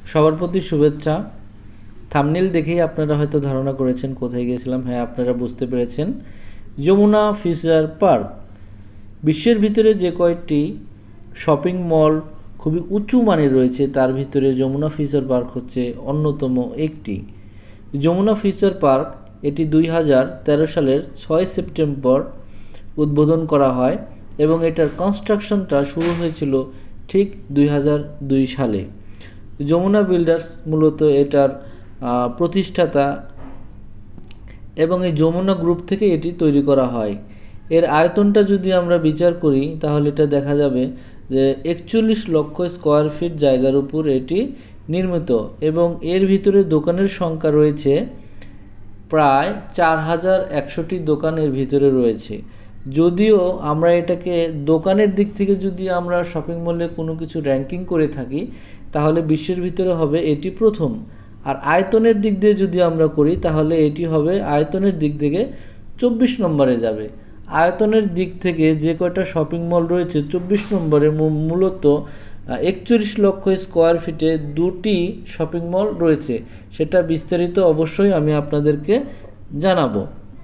সবার প্রতি শুভেচ্ছা। থাম্বনেল দেখেই আপনারা হয়তো ধারণা করেছেন কোথায় গিয়েছিলাম। হ্যাঁ, আপনারা বুঝতে পেরেছেন, যমুনা ফিউচার পার্ক। বিশ্বের ভিতরে যে কয়েকটি শপিং মল খুবই উঁচু মানের রয়েছে তার ভিতরে যমুনা ফিউচার পার্ক হচ্ছে অন্যতম একটি। যমুনা ফিউচার পার্ক এটি 2013 সালের 6 সেপ্টেম্বর উদ্বোধন করা হয় এবং এটার কনস্ট্রাকশনটা শুরু হয়েছিল ঠিক 2002 সালে। যমুনা বিল্ডার্স মূলত এটার প্রতিষ্ঠাতা এবং এই যমুনা গ্রুপ থেকে এটি তৈরি করা হয়। এর আয়তনটা যদি আমরা বিচার করি তাহলে এটা দেখা যাবে যে 41 লক্ষ স্কোয়ার ফিট জায়গার উপর এটি নির্মিত এবং এর ভিতরে দোকানের সংখ্যা রয়েছে প্রায় 4100টি দোকানের ভিতরে রয়েছে। যদিও আমরা এটাকে দোকানের দিক থেকে যদি আমরা শপিং মলে কোনো কিছু র্যাঙ্কিং করে থাকি তাহলে বিশ্বের ভিতরে হবে এটি প্রথম। আর আয়তনের দিক দিয়ে যদি আমরা করি তাহলে এটি হবে আয়তনের দিক থেকে 24 নম্বরে যাবে। আয়তনের দিক থেকে যে কয়টা শপিং মল রয়েছে 24 নম্বরে মূলত 41 লক্ষ স্কোয়ার ফিটে দুটি শপিং মল রয়েছে। সেটা বিস্তারিত অবশ্যই আমি আপনাদেরকে জানাবো।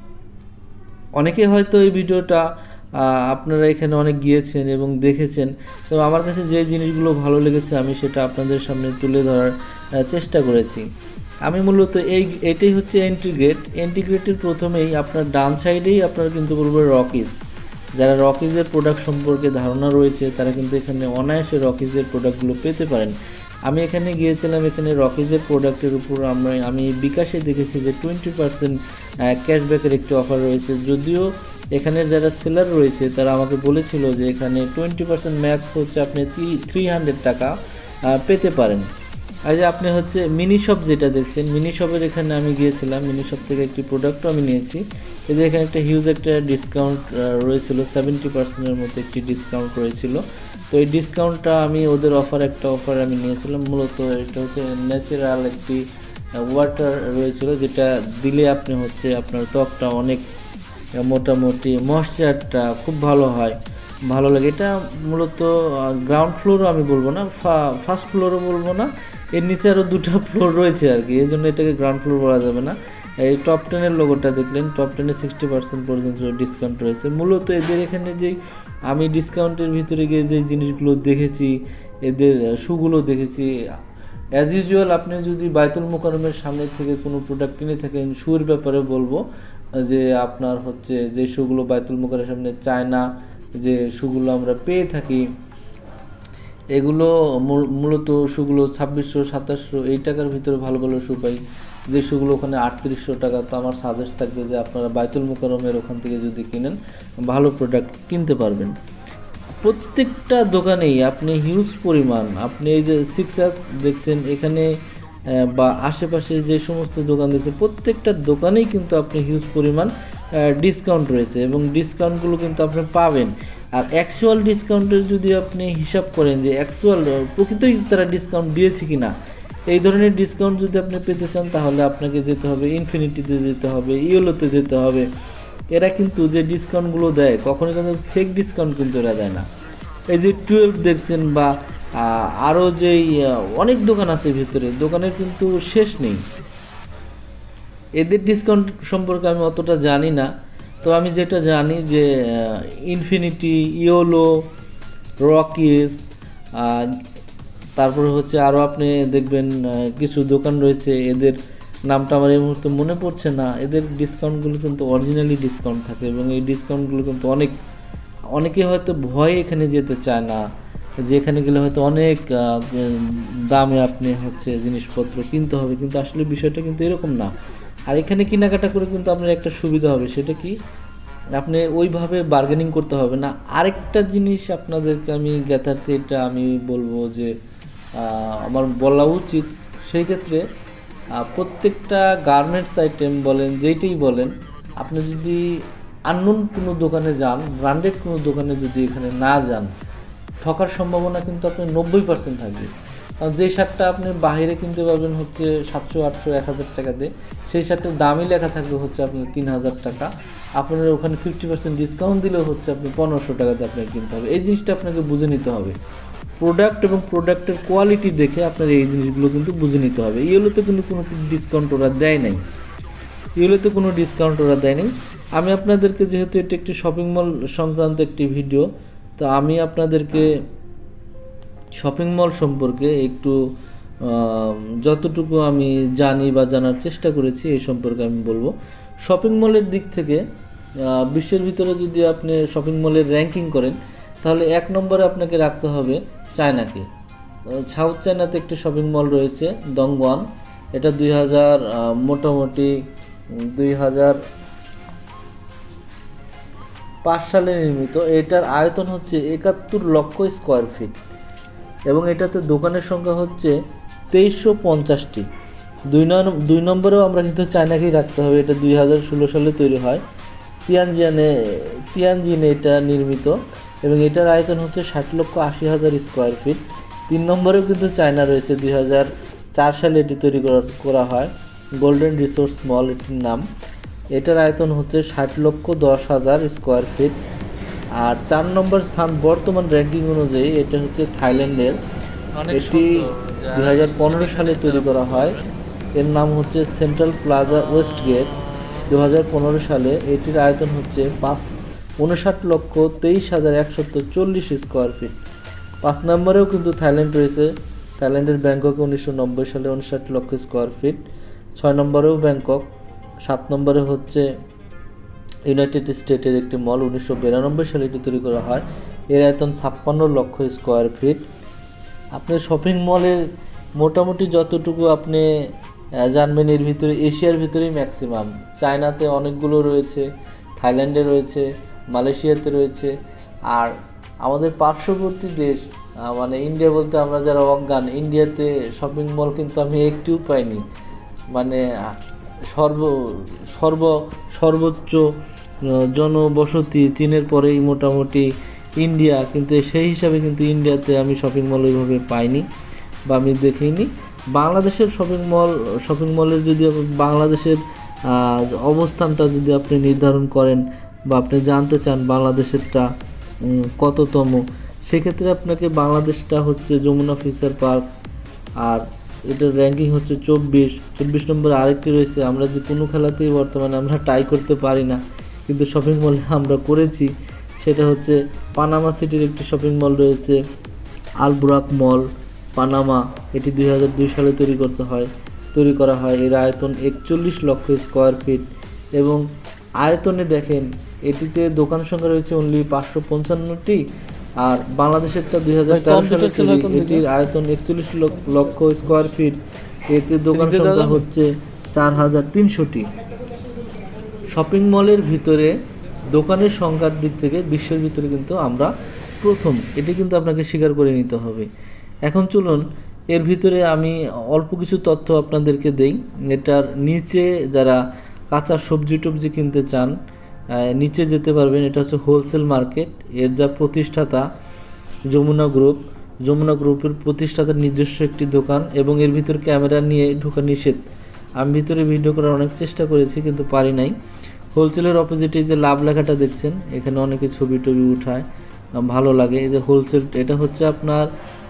অনেকে হয়তো এই ভিডিওটা আপনারা এখানে অনেক গিয়েছেন এবং দেখেছেন, তো আমার কাছে যে জিনিসগুলো ভালো লেগেছে আমি সেটা আপনাদের সামনে তুলে ধরার চেষ্টা করেছি। আমি মূলত এটাই হচ্ছে এন্ট্রি গেটের প্রথমেই আপনার ডান সাইডেই আপনারা কিন্তু বলবো রকিজ। যারা রকিজের প্রোডাক্ট সম্পর্কে ধারণা রয়েছে তারা কিন্তু এখানে অনায়াসে রকিজের প্রোডাক্টগুলো পেতে পারেন। আমি এখানে গিয়েছিলাম, এখানে রকিজের প্রোডাক্টের উপর আমি বিকাশে দেখেছি যে 20% ক্যাশব্যাকের একটি অফার রয়েছে। যদিও এখানে যারা সেলার রয়েছে তারা আমাকে বলেছিল যে এখানে 20% ম্যাক্স হচ্ছে আপনি 300 টাকা পেতে পারেন। আর যে আপনি হচ্ছে মিনি শপ যেটা দেখছেন, মিনি শপের এখানে আমি গিয়েছিলাম, মিনি শপ থেকে একটি প্রোডাক্টও আমি নিয়েছি। এদের এখানে একটা হিউজ একটা ডিসকাউন্ট রয়েছিল, 70%-এর মতো একটি ডিসকাউন্ট রয়েছিল। তো এই ডিসকাউন্টটা আমি ওদের একটা অফার আমি নিয়েছিলাম। মূলত এটা হচ্ছে ন্যাচারাল একটি ওয়াটার রয়েছিল যেটা দিলে আপনি হচ্ছে আপনার ত্বকটা অনেক মোটামুটি ময়েশ্চারটা খুব ভালো হয়, ভালো লাগে। এটা মূলত গ্রাউন্ড ফ্লোরও আমি বলবো না, ফার্স্ট ফ্লোরও বলবো না, এর নিচে আরও 2টা ফ্লোর রয়েছে আর কি, এই জন্য এটাকে গ্রাউন্ড ফ্লোর বলা যাবে না। এই টপ 10-এর লোগোটা দেখলেন, টপ 10-এ 60% পর্যন্ত ডিসকাউন্ট রয়েছে। মূলত এদের এখানে যেই আমি ডিসকাউন্টের ভিতরে গিয়ে যে জিনিসগুলো দেখেছি, এদের শুগুলো দেখেছি। অ্যাজ ইউজুয়াল আপনি যদি বায়তুল মোকাররমের সামনে থেকে কোনো প্রোডাক্ট কিনে থাকেন, শুর ব্যাপারে বলবো যে আপনার হচ্ছে যে শুগুলো বায়তুল মোকাররমের সামনে চায়না যে শুগুলো আমরা পেয়ে থাকি, এগুলো মূলত শুগুলো 2600-2700 এই টাকার ভিতরে ভালো ভালো শু পাই। যে শুগুলো ওখানে 3800 টাকা। তো আমার সাজেস্ট থাকবে যে আপনারা বায়তুল মোকাররমের ওখান থেকে যদি কিনেন ভালো প্রোডাক্ট কিনতে পারবেন। প্রত্যেকটা দোকানেই আপনি হিউজ পরিমাণ, আপনি এই যে 6S দেখছেন এখানে বা আশেপাশে যে সমস্ত দোকান দেখছেন প্রত্যেকটা দোকানেই কিন্তু আপনি হিউজ পরিমাণ ডিসকাউন্ট রয়েছে এবং ডিসকাউন্টগুলো কিন্তু আপনি পাবেন। আর অ্যাকচুয়াল ডিসকাউন্টের যদি আপনি হিসাব করেন যে অ্যাকচুয়াল প্রকৃতই তারা ডিসকাউন্ট দিয়েছে কি না, এই ধরনের ডিসকাউন্ট যদি আপনি পেতে চান তাহলে আপনাকে যেতে হবে ইনফিনিটিতে, যেতে হবে ইয়েলোতে, যেতে হবে। এরা কিন্তু যে ডিসকাউন্টগুলো দেয় কখনোই কিন্তু ফেক ডিসকাউন্ট কিন্তু এরা দেয় না। এই যে 12 দেখছেন বা আরও যেই অনেক দোকান আছে ভিতরে, দোকানের কিন্তু শেষ নেই। এদের ডিসকাউন্ট সম্পর্কে আমি অতটা জানি না, তো আমি যেটা জানি যে ইনফিনিটি, ইয়োলো, রকিজ, তারপরে হচ্ছে আরও আপনি দেখবেন কিছু দোকান রয়েছে, এদের নামটা আমার এই মুহূর্তে মনে পড়ছে না। এদের ডিসকাউন্টগুলো কিন্তু অরিজিনালি ডিসকাউন্ট থাকে এবং এই ডিসকাউন্টগুলো কিন্তু অনেকে হয়তো ভয়ে এখানে যেতে চায় না, যে এখানে গেলে হয়তো অনেক দামে আপনি হচ্ছে জিনিসপত্র কিনতে হবে, কিন্তু আসলে বিষয়টা কিন্তু এরকম না। আর এখানে কেনাকাটা করে কিন্তু আপনার একটা সুবিধা হবে, সেটা কি আপনি ওইভাবে বার্গেনিং করতে হবে না। আরেকটা জিনিস আপনাদেরকে আমি জ্ঞাতার্থে এটা আমি বলবো যে আমার বলা উচিত, সেই ক্ষেত্রে প্রত্যেকটা গার্মেন্টস আইটেম বলেন যেইটাই বলেন, আপনি যদি আননোন কোনো দোকানে যান, ব্র্যান্ডেড কোনো দোকানে যদি এখানে না যান, ঠকার সম্ভাবনা কিন্তু আপনার 90% থাকবে। কারণ যে শার্টটা আপনি বাইরে কিনতে পারবেন হচ্ছে 700, 800, 1000 টাকা দিয়ে, সেই শার্টের দামই লেখা থাকবে হচ্ছে আপনার 3000 টাকা। আপনার ওখানে 50% ডিসকাউন্ট দিলেও হচ্ছে আপনি 1500 টাকাতে আপনাকে কিনতে হবে। এই জিনিসটা আপনাকে বুঝে নিতে হবে। প্রোডাক্ট এবং প্রোডাক্টের কোয়ালিটি দেখে আপনার এই জিনিসগুলো কিন্তু বুঝে নিতে হবে। ইয়েলোতে কিন্তু কোনো ডিসকাউন্ট ওরা দেয় নাই, ইয়েলোতে কোনো ডিসকাউন্ট ওরা দেয় নাই। আমি আপনাদেরকে, যেহেতু এটি একটি শপিং মল সংক্রান্ত একটি ভিডিও, তো আমি আপনাদেরকে শপিং মল সম্পর্কে একটু যতটুকু আমি জানি বা জানার চেষ্টা করেছি এই সম্পর্কে আমি বলবো। শপিং মলের দিক থেকে বিশ্বের ভিতরে যদি আপনি শপিং মলের র্যাঙ্কিং করেন, তাহলে 1 নম্বরে আপনাকে রাখতে হবে চায়নাকে। সাউথ চায়নাতে একটি শপিং মল রয়েছে দংওয়ান, এটা 2000 মোটামুটি 2005 সালে নির্মিত। এটার আয়তন হচ্ছে 71 লক্ষ স্কোয়ার ফিট এবং এটাতে দোকানের সংখ্যা হচ্ছে 2350টি। 2 নম্বরেও আমরা কিন্তু চায়নাকেই রাখতে হবে। এটা 2016 সালে তৈরি হয়, তিয়ানজিনে এটা নির্মিত এবং এটার আয়তন হচ্ছে 60,80,000 স্কোয়ার ফিট। 3 নম্বরেও কিন্তু চায়না রয়েছে, 2004 সালে এটি তৈরি করা হয়, গোল্ডেন রিসোর্স মল এটির নাম। এটার আয়তন হচ্ছে 60,10,000 স্কোয়ার ফিট। আর 4 নম্বর স্থান বর্তমান র্যাঙ্কিং অনুযায়ী এটা হচ্ছে থাইল্যান্ডের, এটি 2015 সালে তৈরি করা হয়। এর নাম হচ্ছে সেন্ট্রাল প্লাজা ওয়েস্ট গেট, 2015 সালে। এটির আয়তন হচ্ছে 59,23,140 স্কোয়ার ফিট। 5 নম্বরেও কিন্তু থাইল্যান্ড রয়েছে, থাইল্যান্ডের ব্যাংককে 1990 সালে 59 লক্ষ স্কোয়ার ফিট। 6 নম্বরেও ব্যাংকক। 7 নম্বরে হচ্ছে ইউনাইটেড স্টেটের একটি মল, 1992 সালে এটি তৈরি করা হয়, এর আয়তন 56 লক্ষ স্কোয়ার ফিট। আপনার শপিং মলের মোটামুটি যতটুকু আপনি জানবেন, এর ভিতরে এশিয়ার ভিতরেই ম্যাক্সিমাম। চায়নাতে অনেকগুলো রয়েছে, থাইল্যান্ডে রয়েছে, মালয়েশিয়াতে রয়েছে, আর আমাদের পার্শ্ববর্তী দেশ মানে ইন্ডিয়া বলতে আমরা যারা অজ্ঞান, ইন্ডিয়াতে শপিং মল কিন্তু আমি একটিও পাইনি। মানে সর্বোচ্চ জনবসতি চীনের পরেই মোটামুটি ইন্ডিয়া, কিন্তু সেই হিসাবে কিন্তু ইন্ডিয়াতে আমি শপিং মল ওইভাবে পাইনি বা আমি দেখিনি। বাংলাদেশের শপিং মলের যদি বাংলাদেশের অবস্থানটা যদি আপনি নির্ধারণ করেন বা আপনি জানতে চান বাংলাদেশেরটা কততম, সেক্ষেত্রে আপনাকে বাংলাদেশটা হচ্ছে যমুনা ফিউচার পার্ক, আর এটার র্যাঙ্কিং হচ্ছে 24 নম্বরে আরেকটি রয়েছে। আমরা যে কোনো খেলাতেই বর্তমানে আমরা টাই করতে পারি না, কিন্তু শপিং মলে আমরা করেছি, সেটা হচ্ছে পানামা সিটির একটি শপিং মল রয়েছে, আলবুরাক মল পানামা। এটি 2002 সালে তৈরি করা হয়। এর আয়তন 41 লক্ষ স্কোয়ার ফিট এবং আয়তনে দেখেন এটিতে দোকান সংখ্যা রয়েছে অনলি 555টি, আর বাংলাদেশেরটা 2013 সালে এটির আয়তন 41 লক্ষ স্কোয়ার ফিট, এতে দোকান সংখ্যা হচ্ছে 4300টি। শপিং মলের ভিতরে দোকানের সংখ্যার দিক থেকে বিশ্বের ভিতরে কিন্তু আমরা প্রথম, এটি কিন্তু আপনাকে স্বীকার করে নিতে হবে। এখন চলুন এর ভিতরে আমি অল্প কিছু তথ্য আপনাদেরকে দেই। এটার নিচে যারা কাঁচা সবজি টবজি কিনতে চান, নিচে যেতে পারবেন। এটা হচ্ছে হোলসেল মার্কেট। এর যা প্রতিষ্ঠাতা যমুনা গ্রুপের প্রতিষ্ঠাতার নিজস্ব একটি দোকান এবং এর ভিতর ক্যামেরা নিয়ে ঢোকা নিষেধ। আমি ভিতরে ভিডিও করার অনেক চেষ্টা করেছি কিন্তু পারি নাই। হোলসেলের অপোজিটে যে লাভ লেখাটা দেখছেন, এখানে অনেকে ছবি টবি উঠায়, ভালো লাগে। এই যে হোলসেল, এটা হচ্ছে আপনার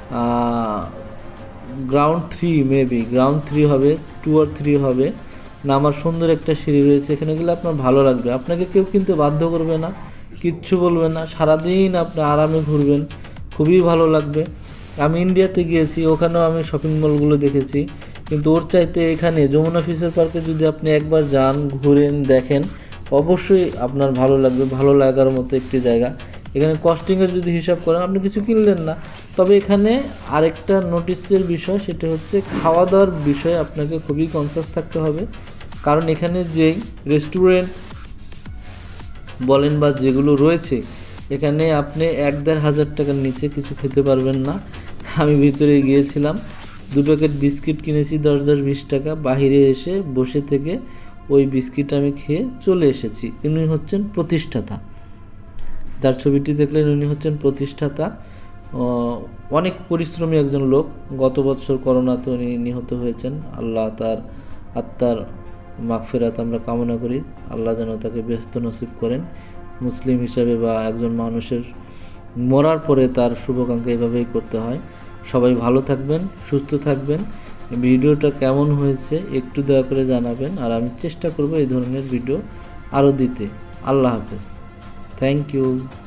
গ্রাউন্ড 3, মেবি গ্রাউন্ড 3 হবে, 2 আর 3 হবে। নামার সুন্দর একটা সিঁড়ি রয়েছে, এখানে গেলে আপনার ভালো লাগবে। আপনাকে কেউ কিন্তু বাধ্য করবে না, কিচ্ছু বলবে না, সারাদিন আপনি আরামে ঘুরবেন, খুবই ভালো লাগবে। আমি ইন্ডিয়াতে গিয়েছি, ওখানেও আমি শপিং মলগুলো দেখেছি, কিন্তু ওর চাইতে এখানে যমুনা ফিউচার পার্কে যদি আপনি একবার যান, ঘুরেন, দেখেন, অবশ্যই আপনার ভালো লাগবে। ভালো লাগার মতো একটি জায়গা। এখানে কস্টিংয়ের যদি হিসাব করেন, আপনি কিছু কিনলেন না, তবে এখানে আরেকটা নোটিসের বিষয়, সেটা হচ্ছে খাওয়া দাওয়ার বিষয়ে আপনাকে খুবই কনসাস থাকতে হবে। কারণ এখানে যেই রেস্টুরেন্ট বলেন বা যেগুলো রয়েছে, এখানে আপনি 1-1.5 হাজার টাকার নিচে কিছু খেতে পারবেন না। আমি ভিতরে গিয়েছিলাম, 2 প্যাকেট বিস্কিট কিনেছি 10-20 টাকা, বাহিরে এসে বসে থেকে ওই বিস্কিট আমি খেয়ে চলে এসেছি। ইনি হচ্ছেন প্রতিষ্ঠাতা, যার ছবিটি দেখলেন উনি হচ্ছেন প্রতিষ্ঠাতা। অনেক পরিশ্রমী একজন লোক। গত বছর করোনাতে উনি নিহত হয়েছেন। আল্লাহ তার আত্মার মাগফিরাত আমরা কামনা করি। আল্লাহ যেন তাকে ব্যস্ত নসিব করেন। মুসলিম হিসাবে বা একজন মানুষের মরার পরে তার শুভাকাঙ্ক্ষা এভাবেই করতে হয়। সবাই ভালো থাকবেন, সুস্থ থাকবেন। ভিডিওটা কেমন হয়েছে একটু দয়া করে জানাবেন, আর আমি চেষ্টা করব এই ধরনের ভিডিও আরও দিতে। আল্লাহ হাফেজ। Thank you.